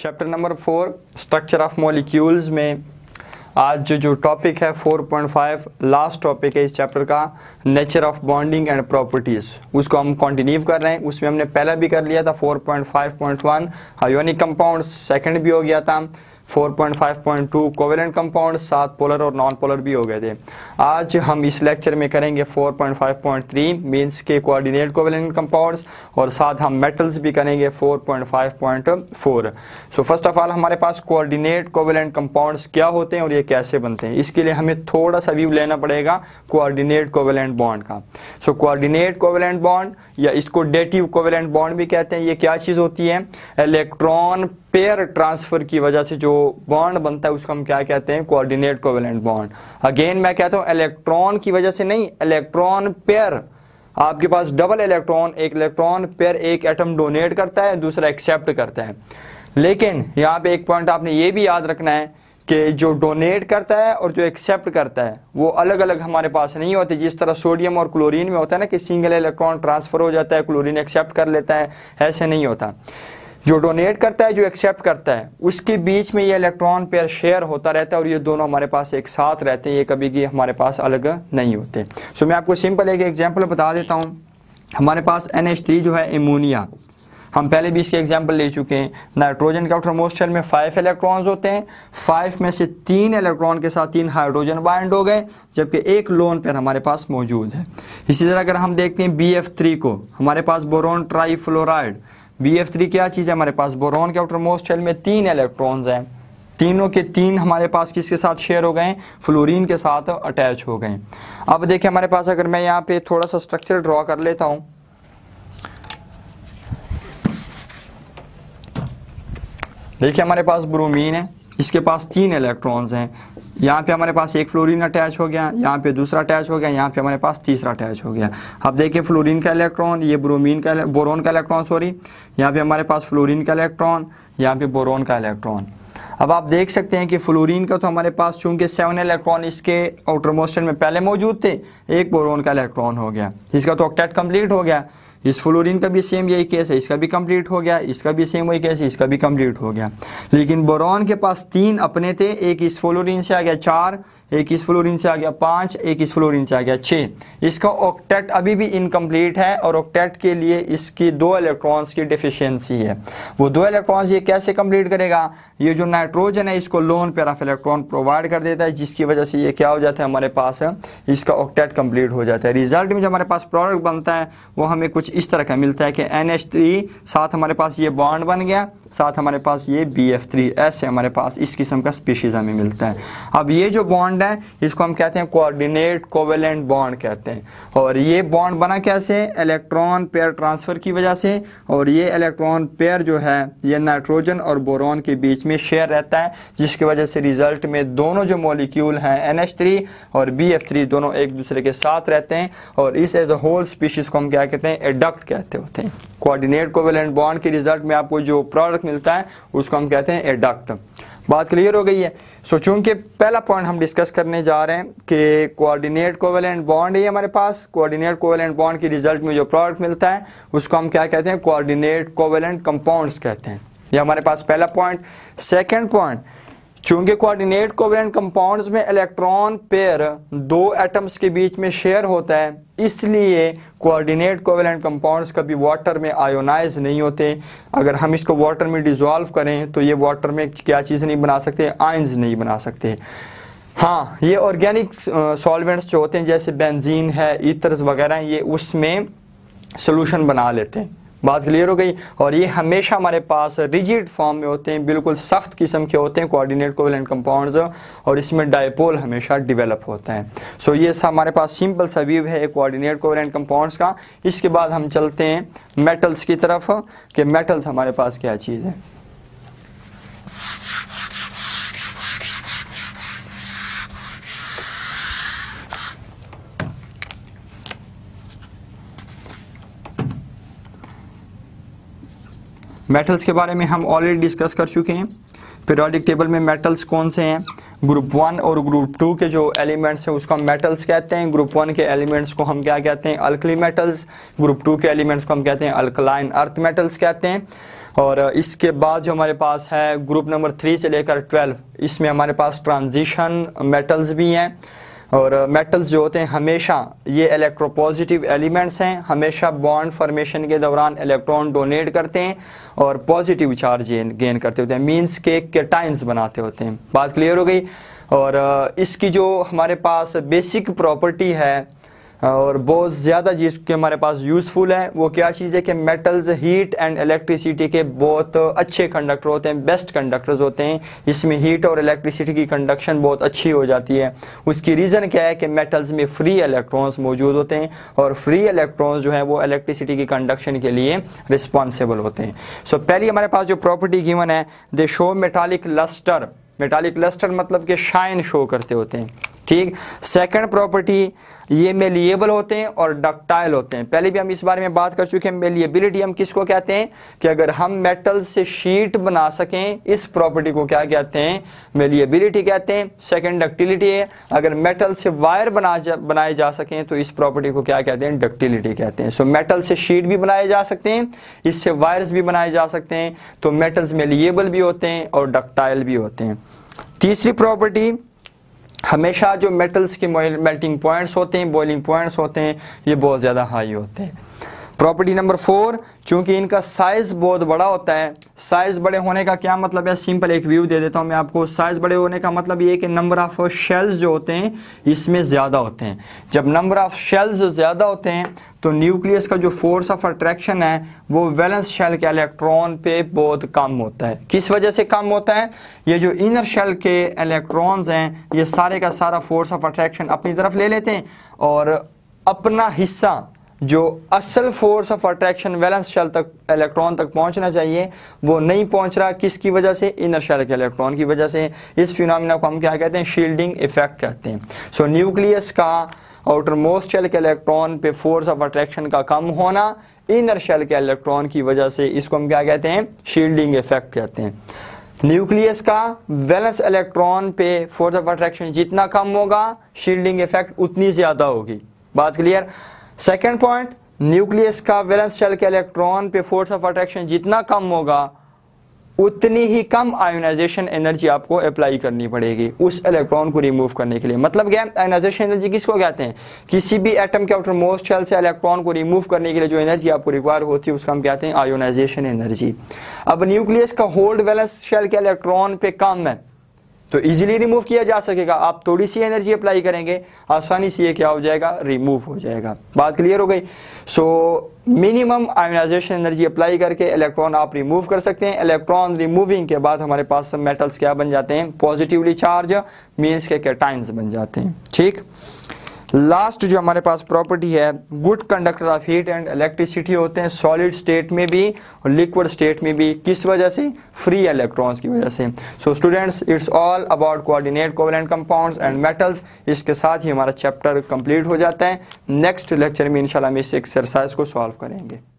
Chapter number 4 structure of molecules में आज जो टॉपिक है 4.5 लास्ट टॉपिक है इस चैप्टर का, nature of bonding and properties, उसको हम कंटिन्यू कर रहे हैं। उसमें हमने पहला भी कर लिया था 4.5.1 आयोनिक कंपाउंड्स, सेकंड भी हो गया था 4.5.2 कोवेलेंट कंपाउंड, 7 पोलर और नॉन पोलर भी हो गए थे। आज हम इस लेक्चर में करेंगे 4.5.3 मींस के कोऑर्डिनेट कोवेलेंट कंपाउंड्स और साथ हम मेटल्स भी करेंगे 4.5.4। सो फर्स्ट ऑफ ऑल हमारे पास कोऑर्डिनेट कोवेलेंट कंपाउंड्स क्या होते हैं और ये कैसे बनते हैं, इसके लिए हमें थोड़ा सा व्यू लेना पड़ेगा कोऑर्डिनेट कोवेलेंट बॉन्ड का। सो कोऑर्डिनेट कोवेलेंट बॉन्ड या इसको डेटिव कोवेलेंट बॉन्ड भी कहते हैं। ये क्या चीज़ होती है? इलेक्ट्रॉन पेयर ट्रांसफर की वजह से जो बॉन्ड बनता है उसको हम क्या कहते हैं? Coordinate covalent bond. अगेन मैं कहता हूं इलेक्ट्रॉन की वजह से नहीं, इलेक्ट्रॉन पेयर, आपके पास डबल इलेक्ट्रॉन, एक इलेक्ट्रॉन पेयर एक एटम डोनेट करता है, दूसरा एक्सेप्ट करता है। लेकिन यहाँ पे एक पॉइंट आपने ये भी याद रखना है कि जो डोनेट करता है और जो एक्सेप्ट करता है वो अलग अलग हमारे पास नहीं होते। जिस तरह सोडियम और क्लोरीन में होता है ना कि सिंगल इलेक्ट्रॉन ट्रांसफर हो जाता है, क्लोरीन एक्सेप्ट कर लेता है, ऐसे नहीं होता। जो डोनेट करता है, जो एक्सेप्ट करता है, उसके बीच में ये इलेक्ट्रॉन पेयर शेयर होता रहता है और ये दोनों हमारे पास एक साथ रहते हैं, ये कभी भी हमारे पास अलग नहीं होते। सो मैं आपको सिंपल एक एग्जांपल बता देता हूँ। हमारे पास NH3 जो है एमोनिया, हम पहले भी इसके एग्जाम्पल ले चुके हैं। नाइट्रोजन के आउटरमोस्ट शेल में 5 इलेक्ट्रॉन्स होते हैं, 5 में से 3 इलेक्ट्रॉन के साथ 3 हाइड्रोजन बाइंड हो गए, जबकि एक लोन पेयर हमारे पास मौजूद है। इसी तरह अगर हम देखते हैं BF3 को, हमारे पास बोरोन ट्राईफ्लोराइड, BF3 क्या चीज़ है? हमारे पास बोरोन के आउटरमोस्ट शेल में 3 इलेक्ट्रॉन्स हैं, तीनों के 3 हमारे पास किसके साथ शेयर हो गए? फ्लोरीन के साथ अटैच हो गए। अब देखिए हमारे पास, अगर मैं यहाँ पे थोड़ा सा स्ट्रक्चर ड्रॉ कर लेता हूँ, देखिए हमारे पास ब्रोमीन है, इसके पास 3 इलेक्ट्रॉन्स हैं, यहाँ पे हमारे पास एक फ्लोरीन अटैच हो गया, यहाँ पे दूसरा अटैच हो गया, यहाँ पे हमारे पास तीसरा अटैच हो गया। अब देखिए फ्लोरीन का इलेक्ट्रॉन, ये बोरोन का इलेक्ट्रॉन सॉरी, यहाँ पे हमारे पास फ्लोरीन का इलेक्ट्रॉन, यहाँ पे बोरोन का इलेक्ट्रॉन। अब आप देख सकते हैं कि फ्लोरीन का तो हमारे पास चूंकि 7 इलेक्ट्रॉन इसके आउटरमोस्ट शेल में पहले मौजूद थे, एक बोरोन का इलेक्ट्रॉन हो गया, इसका तो ऑक्टेट कंप्लीट हो गया। इस फ्लोरीन का भी सेम यही केस है, इसका भी कंप्लीट हो गया, इसका भी सेम वही केस है, इसका भी कंप्लीट हो गया। लेकिन बोरॉन के पास 3 अपने थे, एक इस फ्लोरीन से आ गया 4, एक इस फ्लोरीन से आ गया 5, एक इस फ्लोरीन से आ गया 6। इसका ऑक्टेट अभी भी इनकम्प्लीट है और ऑक्टेट के लिए इसकी 2 इलेक्ट्रॉन्स की डिफिशियंसी है। वो 2 इलेक्ट्रॉन्स ये कैसे कंप्लीट करेगा? ये जो नाइट्रोजन है इसको lone pair of electron provide कर देता है, जिसकी वजह से ये क्या हो जाता है? हमारे पास इसका ऑक्टेट कंप्लीट हो जाता है। रिजल्ट में जो हमारे पास प्रोडक्ट बनता है वो हमें कुछ इस तरह का मिलता है कि NH3 साथ हमारे पास ये बॉन्ड बन गया, साथ हमारे पास ये BF3, ऐसे हमारे पास इस किस्म का स्पीशीज हमें मिलता है। अब ये जो बॉन्ड है इसको हम कहते हैं कोऑर्डिनेट कोवेलेंट बॉन्ड कहते हैं। और ये बॉन्ड बना कैसे? इलेक्ट्रॉन पेयर ट्रांसफर की वजह से। और ये इलेक्ट्रॉन पेयर जो है ये नाइट्रोजन और बोरॉन के बीच में शेयर रहता है, जिसकी वजह से रिजल्ट में दोनों जो मॉलिक्यूल हैं NH3 और BF3 दोनों एक दूसरे के साथ रहते हैं। और इस एज अ होल स्पीशीज को हम क्या कहते हैं? एडक्ट कहते होते हैं। कोऑर्डिनेट कोवेलेंट बॉन्ड के रिजल्ट में आपको जो प्रोडक्ट मिलता है उसको हम कहते हैं एडक्ट। बात क्लियर हो गई है? सो चूंकि पहला पॉइंट हम डिस्कस करने जा रहे हैं कि कोऑर्डिनेट कोवेलेंट बॉन्ड है हमारे पास, कोऑर्डिनेट कोवेलेंट बॉन्ड के रिजल्ट में जो प्रोडक्ट मिलता है उसको हम क्या कहते हैं? कोऑर्डिनेट कोवेलेंट कंपाउंड्स कहते हैं। ये हमारे पास पहला पॉइंट। सेकंड पॉइंट, चूंकि कोऑर्डिनेट कोवेलेंट कंपाउंड्स में इलेक्ट्रॉन पेयर 2 एटम्स के बीच में शेयर होता है, इसलिए कोऑर्डिनेट कोवेलेंट कंपाउंड्स कभी वाटर में आयोनाइज नहीं होते। अगर हम इसको वाटर में डिसॉल्व करें तो ये वाटर में क्या चीज़ नहीं बना सकते? आयंस नहीं बना सकते। हाँ, ये ऑर्गेनिक सॉल्वेंट्स जो होते हैं जैसे बेंजीन है, ईथर्स वगैरह, ये उसमें सोल्यूशन बना लेते हैं। बात क्लियर हो गई? और ये हमेशा हमारे पास रिजिड फॉर्म में होते हैं, बिल्कुल सख्त किस्म के होते हैं कोऑर्डिनेट कोवेलेंट कंपाउंड्स, और इसमें डायपोल हमेशा डेवलप होता है। सो ये हमारे पास सिंपल सा व्यू है कोऑर्डिनेट कोवेलेंट कंपाउंड्स का। इसके बाद हम चलते हैं मेटल्स की तरफ कि मेटल्स हमारे पास क्या चीज़ है। मेटल्स के बारे में हम ऑलरेडी डिस्कस कर चुके हैं। पीरियोडिक टेबल में मेटल्स कौन से हैं ग्रुप 1 और ग्रुप 2 के जो एलिमेंट्स हैं उसको हम मेटल्स कहते हैं। ग्रुप 1 के एलिमेंट्स को हम क्या कहते हैं, अल्कली मेटल्स। ग्रुप 2 के एलिमेंट्स को हम कहते हैं अल्कलाइन अर्थ मेटल्स कहते हैं। और इसके बाद जो हमारे पास है ग्रुप नंबर 3 से लेकर 12, इसमें हमारे पास ट्रांजिशन मेटल्स भी हैं। और मेटल्स जो होते हैं हमेशा ये इलेक्ट्रोपॉजिटिव एलिमेंट्स हैं, हमेशा बॉन्ड फॉर्मेशन के दौरान इलेक्ट्रॉन डोनेट करते हैं और पॉजिटिव चार्ज गेन करते होते हैं, मींस के कैटायंस बनाते होते हैं। बात क्लियर हो गई। और इसकी जो हमारे पास बेसिक प्रॉपर्टी है और बहुत ज़्यादा जिसके हमारे पास यूज़फुल है वो क्या चीज़ है कि मेटल्स हीट एंड इलेक्ट्रिसिटी के बहुत अच्छे कंडक्टर होते हैं, बेस्ट कंडक्टर्स होते हैं। इसमें हीट और इलेक्ट्रिसिटी की कंडक्शन बहुत अच्छी हो जाती है। उसकी रीज़न क्या है कि मेटल्स में फ्री इलेक्ट्रॉन्स मौजूद होते हैं और फ्री इलेक्ट्रॉन्स जो है वो इलेक्ट्रिसिटी की कंडक्शन के लिए रिस्पॉन्सिबल होते हैं। सो पहली हमारे पास जो प्रॉपर्टी गिवन है, they show metallic lustre. Metallic lustre मतलब कि शाइन शो करते होते हैं, ठीक। सेकंड प्रॉपर्टी, ये मेलिएबल होते हैं और डक्टाइल होते हैं। पहले भी हम इस बारे में बात कर चुके हैं। मेलिएबिलिटी हम किसको कहते हैं कि अगर हम मेटल से शीट बना सकें, इस प्रॉपर्टी को क्या कहते हैं, मेलिएबिलिटी कहते हैं। सेकंड डक्टिलिटी है, अगर मेटल से वायर बनाए जा सकें तो इस प्रॉपर्टी को क्या कहते हैं, डक्टिलिटी कहते हैं। सो मेटल से शीट भी बनाए जा सकते हैं, इससे वायर्स भी बनाए जा सकते हैं। तो मेटल्स मेलिएबल भी होते हैं और डक्टाइल भी होते हैं। तीसरी प्रॉपर्टी, हमेशा जो मेटल्स के मेल्टिंग पॉइंट्स होते हैं, बॉइलिंग पॉइंट्स होते हैं, ये बहुत ज़्यादा हाई होते हैं। प्रॉपर्टी नंबर 4, चूंकि इनका साइज़ बहुत बड़ा होता है। साइज़ बड़े होने का क्या मतलब है, सिंपल एक व्यू दे देता हूँ मैं आपको। साइज़ बड़े होने का मतलब ये है कि नंबर ऑफ शेल्स जो होते हैं इसमें ज़्यादा होते हैं। जब नंबर ऑफ शेल्स ज़्यादा होते हैं तो न्यूक्लियस का जो फोर्स ऑफ अट्रैक्शन है वो वैलेंस शेल के इलेक्ट्रॉन पे बहुत कम होता है। किस वजह से कम होता है, ये जो इनर शेल के इलेक्ट्रॉन्स हैं ये सारे का सारा फोर्स ऑफ अट्रैक्शन अपनी तरफ ले लेते हैं और अपना हिस्सा जो असल force of attraction valence shell तक इलेक्ट्रॉन तक पहुंचना चाहिए वो नहीं पहुंच रहा। किसकी वजह से, इनर शेल के इलेक्ट्रॉन की वजह से। इस फिनोमिना को हम क्या कहते हैं, शील्डिंग इफेक्ट कहते हैं। सो न्यूक्लियस का आउटर मोस्ट शेल के इलेक्ट्रॉन पे फोर्स ऑफ अट्रैक्शन का कम होना इनर शेल के इलेक्ट्रॉन की वजह से, इसको हम क्या कहते हैं, शील्डिंग इफेक्ट कहते हैं। न्यूक्लियस का वैलेंस इलेक्ट्रॉन पे फोर्स ऑफ अट्रैक्शन जितना कम होगा शील्डिंग इफेक्ट उतनी ज्यादा होगी। बात क्लियर। सेकेंड पॉइंट, न्यूक्लियस का वैलेंस शेल के इलेक्ट्रॉन पे फोर्स ऑफ अट्रैक्शन जितना कम होगा उतनी ही कम आयोनाइजेशन एनर्जी आपको अप्लाई करनी पड़ेगी उस इलेक्ट्रॉन को रिमूव करने के लिए। मतलब क्या, आयोनाइजेशन एनर्जी किसको कहते हैं, किसी भी एटम के आउटर मोस्ट शेल से इलेक्ट्रॉन को रिमूव करने के लिए जो एनर्जी आपको रिक्वायर होती है उसका हम कहते हैं आयोनाइजेशन एनर्जी। अब न्यूक्लियस का होल्ड वैलेंस शेल के इलेक्ट्रॉन पे कम है तो इजीली रिमूव किया जा सकेगा। आप थोड़ी सी एनर्जी अप्लाई करेंगे आसानी से ये क्या हो जाएगा, रिमूव हो जाएगा। बात क्लियर हो गई। So minimum ionisation energy apply करके इलेक्ट्रॉन आप रिमूव कर सकते हैं। इलेक्ट्रॉन रिमूविंग के बाद हमारे पास सब मेटल्स क्या बन जाते हैं, पॉजिटिवली चार्ज, मीन्स के कैटायंस बन जाते हैं, ठीक। लास्ट जो हमारे पास प्रॉपर्टी है, good conductor of heat and electricity होते हैं सॉलिड स्टेट में भी और लिक्विड स्टेट में भी। किस वजह से, फ्री इलेक्ट्रॉन्स की वजह से। So students, it's all about coordinate covalent compounds and metals. इसके साथ ही हमारा चैप्टर कंप्लीट हो जाता है। नेक्स्ट लेक्चर में इंशाल्लाह हम इस एक्सरसाइज को सॉल्व करेंगे।